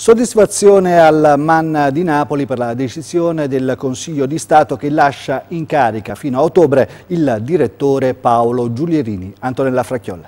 Soddisfazione al MAN di Napoli per la decisione del Consiglio di Stato che lascia in carica fino a ottobre il direttore Paolo Giulierini. Antonella Fracchiolla.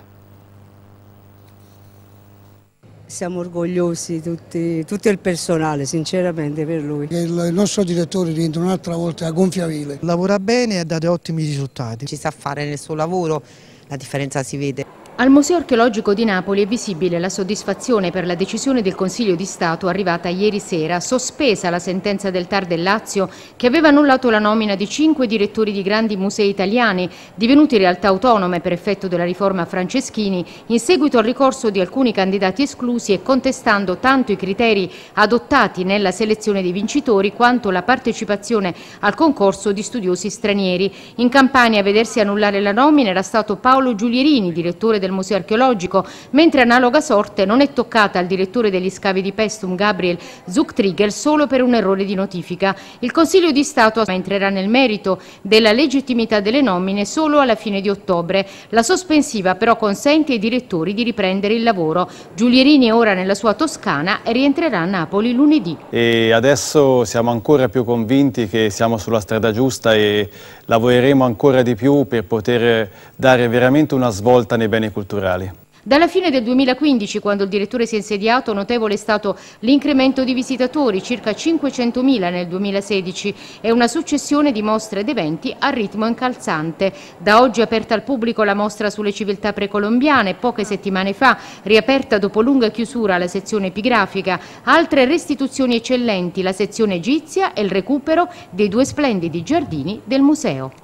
Siamo orgogliosi tutto il personale, sinceramente, per lui. Il nostro direttore rientra un'altra volta a gonfiavele. Lavora bene e ha dato ottimi risultati. Ci sa fare nel suo lavoro, la differenza si vede. Al Museo Archeologico di Napoli è visibile la soddisfazione per la decisione del Consiglio di Stato arrivata ieri sera, sospesa la sentenza del TAR del Lazio che aveva annullato la nomina di 5 direttori di grandi musei italiani, divenuti realtà autonome per effetto della riforma Franceschini, in seguito al ricorso di alcuni candidati esclusi e contestando tanto i criteri adottati nella selezione dei vincitori quanto la partecipazione al concorso di studiosi stranieri. In Campania a vedersi annullare la nomina era stato Paolo Giulierini, direttore del Museo Archeologico, mentre analoga sorte non è toccata al direttore degli scavi di Paestum Gabriel Zuchtriegel solo per un errore di notifica. Il Consiglio di Stato entrerà nel merito della legittimità delle nomine solo alla fine di ottobre. La sospensiva però consente ai direttori di riprendere il lavoro. Giulierini è ora nella sua Toscana e rientrerà a Napoli lunedì. E adesso siamo ancora più convinti che siamo sulla strada giusta e lavoreremo ancora di più per poter dare veramente una svolta nei beni culturali. Dalla fine del 2015, quando il direttore si è insediato, notevole è stato l'incremento di visitatori, circa 500.000 nel 2016, e una successione di mostre ed eventi a ritmo incalzante. Da oggi è aperta al pubblico la mostra sulle civiltà precolombiane, poche settimane fa riaperta dopo lunga chiusura la sezione epigrafica, altre restituzioni eccellenti, la sezione egizia e il recupero dei 2 splendidi giardini del museo.